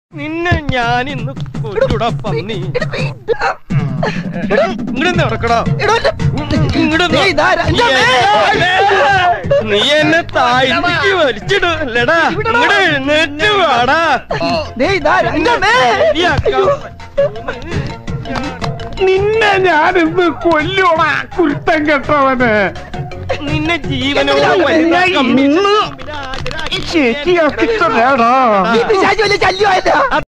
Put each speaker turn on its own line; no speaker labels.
നിന്നെ ഞാനിന്ന് കൊല്ലൂടാ പന്നി. ഇങ്ങോട്ട് ഇറക്കടാ. നീ എന്നെ താഴ്ത്തിക്ക് വലിച്ചിടല്ലടാ. ഇങ്ങോട്ട് എഴുന്നേറ്റ് വാടാ.
നിന്നെ ഞാനിന്ന് കൊല്ലൂടാ കുരുത്തം കെട്ടവന്.
നിന്നെ ജീവനോട്
ശരിയാക്കിട്ടോ.